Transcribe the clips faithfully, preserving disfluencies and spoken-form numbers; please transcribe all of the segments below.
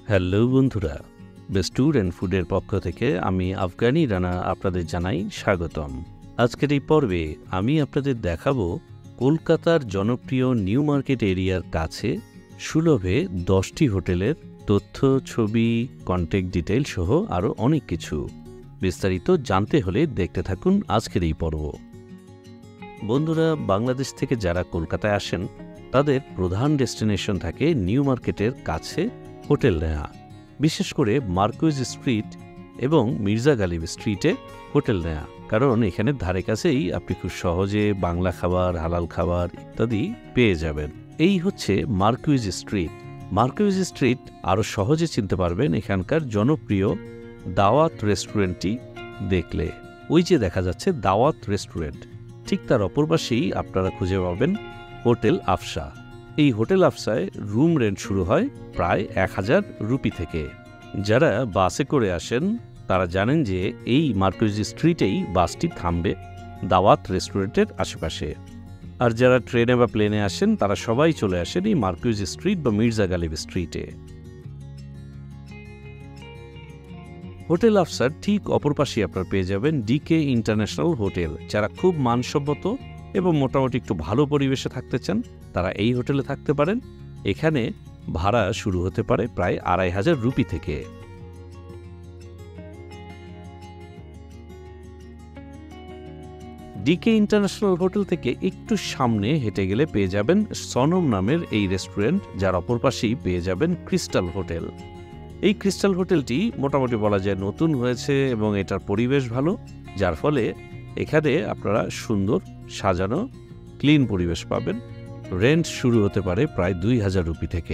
Hello বন্ধুরা, best tour and ফুডের পক্ষ থেকে আমি আফগানি রানা আপনাদের জানাই স্বাগতম। আজকের এই পর্বে আমি আপনাদের দেখাবো কলকাতার জনপ্রিয় নিউ মার্কেট এরিয়ার কাছে সুলভে দশটি হোটেলের তথ্য, ছবি, কন্ট্যাক্ট ডিটেইল সহ আরও অনেক কিছু। বিস্তারিত জানতে হলে দেখতে থাকুন আজকের এই পর্ব। বন্ধুরা, বাংলাদেশ থেকে যারা কলকাতায় আসেন তাদের প্রধান ডেস্টিনেশন থাকে নিউ মার্কেটের কাছে হোটেল নেয়া, বিশেষ করে মার্কুইজ স্ট্রিট এবং মির্জা গালিব স্ট্রিটে হোটেল নেয়া, কারণ এখানে ধারে কাছেই আপনি খুব সহজে বাংলা খাবার, হালাল খাবার ইত্যাদি পেয়ে যাবেন। এই হচ্ছে মার্কুইজ স্ট্রিট। মার্কুইজ স্ট্রিট আরও সহজে চিনতে পারবেন এখানকার জনপ্রিয় দাওয়াত রেস্টুরেন্টটি দেখলে। ওই যে দেখা যাচ্ছে দাওয়াত রেস্টুরেন্ট, ঠিক তার অপর পাশেই আপনারা খুঁজে পাবেন হোটেল আফসা। এই হোটেল আফসায় রুম রেন্ট শুরু হয় প্রায় এক হাজার রুপি থেকে। যারা বাসে করে আসেন তারা জানেন যে এই মার্কুইজ স্ট্রিটেই বাসটি থামবে দাওয়াত রেস্টুরেন্টের আশেপাশে। আর যারা ট্রেনে বা প্লেনে আসেন তারা সবাই চলে আসেন এই মার্কুইজ স্ট্রিট বা মির্জা গালিব স্ট্রিটে। হোটেল আফসার ঠিক অপর পাশে আপনারা পেয়ে যাবেন ডিকে ইন্টারন্যাশনাল হোটেল। যারা খুব মানসম্মত এবং মোটামুটি একটু ভালো পরিবেশে থাকতে চান তারা এই হোটেলে থাকতে পারেন। এখানে ভাড়া শুরু হতে পারে প্রায় আড়াই হাজার রুপি থেকে। ডিকে ইন্টারন্যাশনাল হোটেল থেকে একটু সামনে হেঁটে গেলে পেয়ে যাবেন সনম নামের এই রেস্টুরেন্ট, যার অপর পাশেই পেয়ে যাবেন ক্রিস্টাল হোটেল। এই ক্রিস্টাল হোটেলটি মোটামুটি বলা যায় নতুন হয়েছে এবং এটার পরিবেশ ভালো, যার ফলে এখানে আপনারা সুন্দর সাজানো ক্লিন পরিবেশ পাবেন। রেন্ট শুরু হতে পারে প্রায় দুই হাজার রুপি থেকে।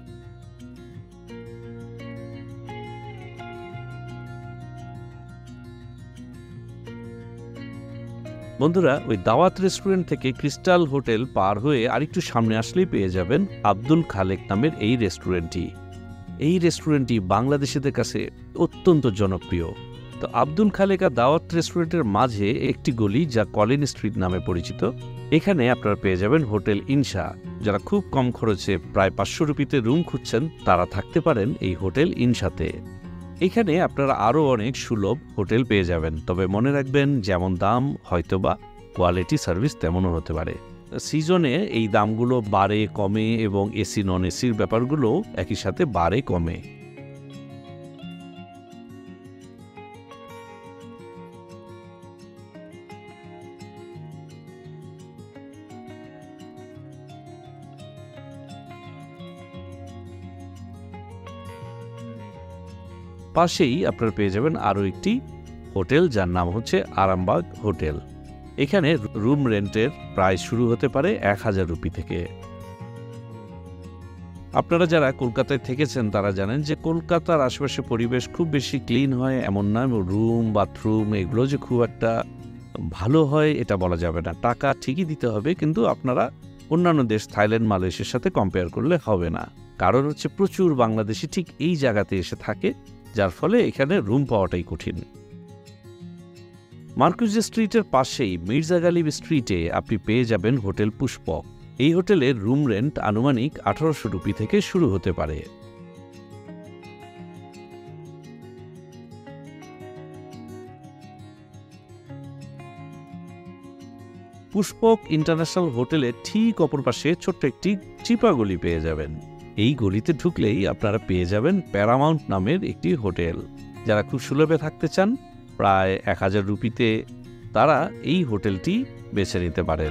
বন্ধুরা, ওই দাওয়াত রেস্টুরেন্ট থেকে ক্রিস্টাল হোটেল পার হয়ে আরেকটু সামনে আসলেই পেয়ে যাবেন আব্দুল খালেক নামের এই রেস্টুরেন্টটি। এই রেস্টুরেন্টটি বাংলাদেশিদের কাছে অত্যন্ত জনপ্রিয়। তো আব্দুল খালেক আর দাওয়াত রেস্টুরেন্টের মাঝে একটি গলি যা কলিন স্ট্রিট নামে পরিচিত। এখানে আপনারা পেয়ে যাবেন হোটেল ইনশা। যারা খুব কম খরচে প্রায় পাঁচশো রুপিতে রুম খুঁজছেন তারা থাকতে পারেন এই হোটেল ইনশাতে। এখানে আপনারা আরও অনেক সুলভ হোটেল পেয়ে যাবেন, তবে মনে রাখবেন যেমন দাম হয়তোবা কোয়ালিটি সার্ভিস তেমনও হতে পারে। সিজনে এই দামগুলো বাড়ে কমে এবং এসি নন এসির ব্যাপারগুলো একই সাথে বাড়ে কমে। পাশেই আপনারা পেয়ে যাবেন আরও একটি হোটেল যার নাম হচ্ছে আরামবাগ হোটেল। এখানে রুম রেন্টের প্রাইস শুরু হতে পারে এক হাজার রুপি থেকে। আপনারা যারা কলকাতায় থেকেছেন তারা জানেন যে কলকাতার আশেপাশে পরিবেশ খুব বেশি ক্লিন হয় এমন না, রুম বাথরুম এগুলো যে খুব একটা ভালো হয় এটা বলা যাবে না। টাকা ঠিকই দিতে হবে, কিন্তু আপনারা অন্যান্য দেশ থাইল্যান্ড, মালয়েশিয়ার সাথে কম্পেয়ার করলে হবে না। কারণ হচ্ছে প্রচুর বাংলাদেশি ঠিক এই জায়গাতে এসে থাকে, যার ফলে এখানে রুম পাওয়াটাই কঠিন। মার্কুইজ স্ট্রিটের পাশেই মির্জা গালিব স্ট্রিটে আপনি পেয়ে যাবেন হোটেল পুষ্পক। এই হোটেলের রুম রেন্ট আনুমানিক আঠারোশো রুপি থেকে শুরু হতে পারে। পুষ্পক ইন্টারন্যাশনাল হোটেলের ঠিক অপর পাশে ছোট্ট একটি চিপা গলি পেয়ে যাবেন। এই গলিতে ঢুকলেই আপনারা পেয়ে যাবেন প্যারামাউন্ট নামের একটি হোটেল। যারা খুব সুলভে থাকতে চান প্রায় এক হাজার রুপিতে তারা এই হোটেলটি বেছে নিতে পারেন।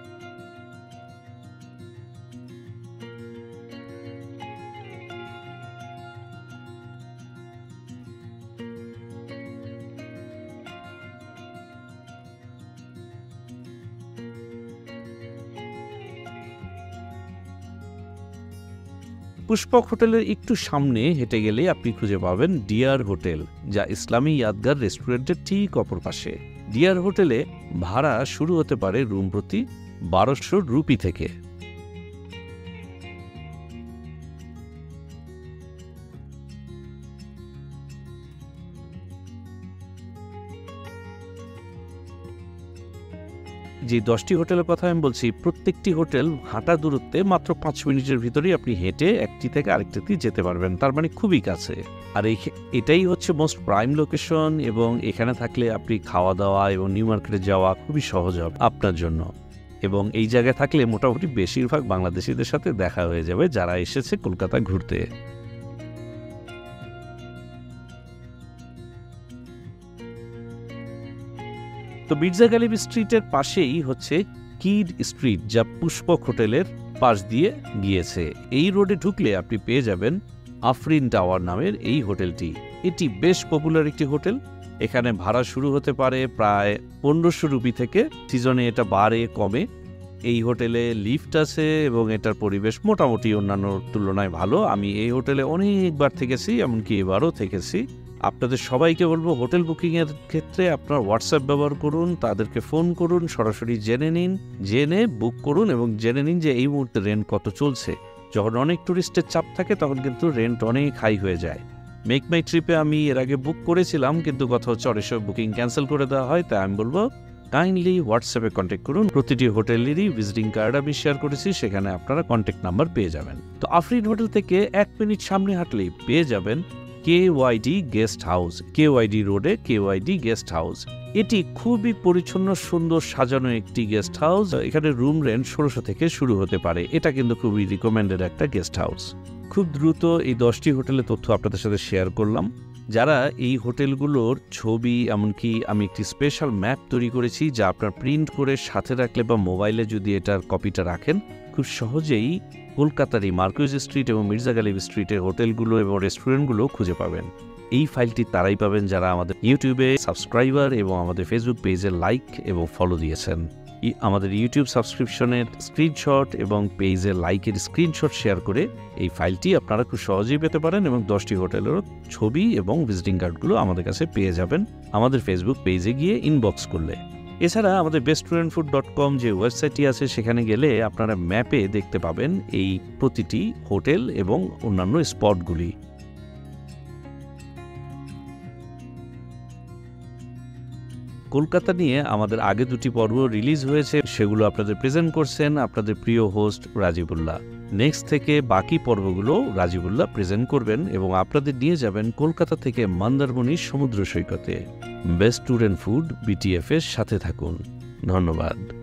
পুষ্পক হোটেলের একটু সামনে হেঁটে গেলে আপনি খুঁজে পাবেন ডিয়ার হোটেল, যা ইসলামী ইয়াদগার রেস্টুরেন্টের ঠিক অপর পাশে। ডিয়ার হোটেলে ভাড়া শুরু হতে পারে রুম প্রতি বারোশো রুপি থেকে। যে দশটি হোটেলের কথা আমি বলছি, প্রত্যেকটি হোটেল হাঁটা দূরত্বে মাত্র পাঁচ মিনিটের ভিতরেই আপনি হেঁটে একটি থেকে আরেকটিতে যেতে পারবেন, তার মানে খুবই কাছে। আর এই এটাই হচ্ছে মোস্ট প্রাইম লোকেশন, এবং এখানে থাকলে আপনি খাওয়া দাওয়া এবং নিউ মার্কেটে যাওয়া খুবই সহজ হবে আপনার জন্য। এবং এই জায়গায় থাকলে মোটামুটি বেশিরভাগ বাংলাদেশিদের সাথে দেখা হয়ে যাবে যারা এসেছে কলকাতা ঘুরতে। তো মির্জা গালিব স্ট্রিটের পাশেই হচ্ছে কিড স্ট্রিট, যা পুষ্পক হোটেলের পাশ দিয়ে গিয়েছে। এই রোডে ঢুকলে আপনি পেয়ে যাবেন আফরিন টাওয়ার নামের এই হোটেলটি। এটি বেশ পপুলার একটি হোটেল। এখানে ভাড়া শুরু হতে পারে প্রায় পনেরোশো রুপি থেকে, সিজনে এটা বাড়ে কমে। এই হোটেলে লিফট আছে এবং এটার পরিবেশ মোটামুটি অন্যান্য তুলনায় ভালো। আমি এই হোটেলে অনেকবার থেকেছি, এমনকি এবারও থেকেছি। আপনাদের সবাইকে বলবো, হোটেল বুকিংয়ের ক্ষেত্রে আপনার হোয়াটসঅ্যাপ ব্যবহার করুন, তাদেরকে ফোন করুন, সরাসরি জেনে নিন, জেনে বুক করুন এবং জেনে নিন যে এই মুহূর্তে রেন্ট কত চলছে। যখন অনেক টুরিস্টের চাপ থাকে তখন কিন্তু রেন্ট অনেক হাই হয়ে যায়। মেক মাই ট্রিপে আমি এর আগে বুক করেছিলাম, কিন্তু কথা হচ্ছে অনেক সময় বুকিং ক্যান্সেল করে দেওয়া হয়। তাই আমি বলবো কাইন্ডলি হোয়াটসঅ্যাপে কন্ট্যাক্ট করুন। প্রতিটি হোটেলেরই ভিজিটিং কার্ড আমি শেয়ার করেছি, সেখানে আপনারা কন্ট্যাক্ট নাম্বার পেয়ে যাবেন। তো আফরিন হোটেল থেকে এক মিনিট সামনে হাঁটলেই পেয়ে যাবেন K Y D guest house. K Y D রোডে K Y D guest house. এটি খুবই পরিচ্ছন্ন, সুন্দর সাজানো একটি গেস্ট হাউস। এখানে রুম রেন্ট ষোলোশো থেকে শুরু হতে পারে। এটা কিন্তু খুবই রিকমেন্ডেড একটা গেস্ট হাউস। খুব দ্রুত এই দশটি হোটেলের তথ্য আপনাদের সাথে শেয়ার করলাম। যারা এই হোটেলগুলোর ছবি, এমনকি আমি একটি স্পেশাল ম্যাপ তৈরি করেছি, যা আপনার প্রিন্ট করে সাথে রাখলে বা মোবাইলে যদি এটার কপিটা রাখেন, খুব সহজেই কলকাতার এই মার্কুইজ স্ট্রিট এবং মির্জা গালিব স্ট্রিটের হোটেলগুলো এবং রেস্টুরেন্টগুলো খুঁজে পাবেন। এই ফাইলটি তারাই পাবেন যারা আমাদের ইউটিউবে সাবস্ক্রাইবার এবং আমাদের ফেসবুক পেজে লাইক এবং ফলো দিয়েছেন। আমাদের ইউটিউব সাবস্ক্রিপশনের স্ক্রিনশট এবং পেজে লাইকের স্ক্রিনশট শেয়ার করে এই ফাইলটি আপনারা খুব সহজেই পেতে পারেন, এবং দশটি হোটেলের ছবি এবং ভিজিটিং কার্ডগুলো আমাদের কাছে পেয়ে যাবেন আমাদের ফেসবুক পেজে গিয়ে ইনবক্স করলে। এছাড়া আমাদের best restaurant food dot com যে ওয়েবসাইটটি আছে, সেখানে গেলে আপনারা ম্যাপে দেখতে পাবেন এই প্রতিটি হোটেল এবং অন্যান্য স্পটগুলি। কলকাতা নিয়ে আমাদের আগে দুটি পর্ব রিলিজ হয়েছে, সেগুলো আপনাদের প্রেজেন্ট করছেন আপনাদের প্রিয় হোস্ট রাজিবুল্লাহ। নেক্সট থেকে বাকি পর্বগুলো রাজিবুল্লাহ প্রেজেন্ট করবেন এবং আপনাদের নিয়ে যাবেন কলকাতা থেকে মন্দারমণির সমুদ্র সৈকতে। Best tour and food BTF এর সাথে থাকুন। ধন্যবাদ।